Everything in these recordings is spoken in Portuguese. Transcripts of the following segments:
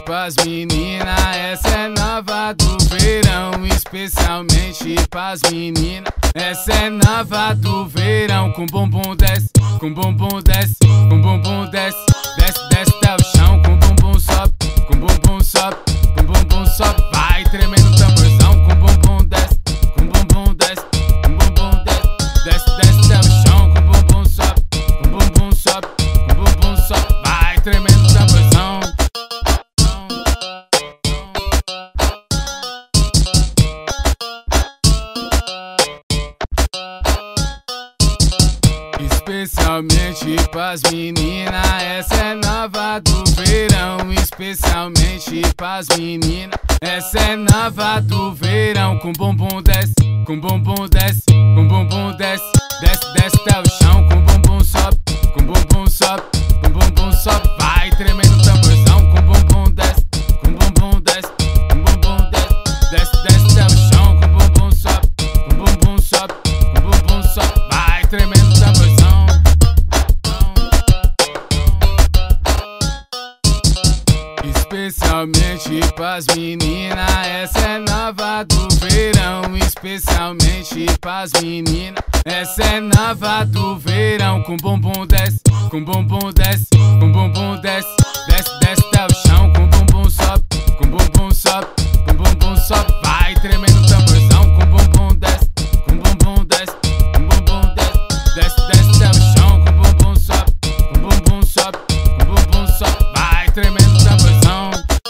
pras meninas, essa é nova do verão, especialmente pras meninas. Essa é nova do verão, com bumbum desce, com bumbum desce, com bumbum desce, desce, desce até o chão, com bumbum sobe, com bumbum sobe, com bumbum sobe, vai tremendo o tamborzão, com bumbum desce, com bumbum desce, com bumbum desce, desce, desce até o chão, com bumbum sobe, com bumbum sobe, com bumbum sobe, vai tremendo o tamborzão. Especialmente pras meninas, essa é nova do verão, especialmente pras meninas. Essa é nova do verão, com bumbum desce, com bumbum desce, com bumbum desce, desce, desce até o chão, com bumbum sobe, com bumbum sobe, com bumbum sobe, vai tremendo o tamborzão, com bumbum desce, com bumbum desce, com bumbum desce, desce, desce até o chão, com bumbum sobe, com bumbum sobe, com bumbum sobe, vai tremendo o tamborzão. Especialmente pras meninas, essa é nova do verão, especialmente pras meninas. Essa é nova do verão, com bumbum desce, com bumbum desce, com bumbum desce, desce, desce até o chão, com bumbum sobe, com bumbum sobe, com bumbum sobe, vai tremendo o tamborzão, com bumbum desce, com bumbum desce, com bumbum desce, desce, desce até o chão, com bumbum sobe, com bumbum sobe, com bumbum sobe, vai tremendo o tamborzão.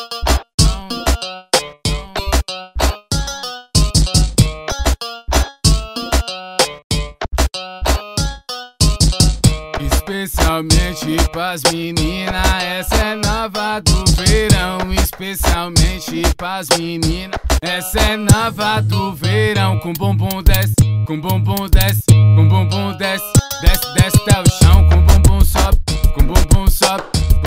Especialmente pras meninas, essa é nova do verão, especialmente pras meninas. Essa é nova do verão, com bumbum desce, com bumbum desce, com bumbum desce, desce, desce até o chão, com bumbum sobe, com bumbum sobe,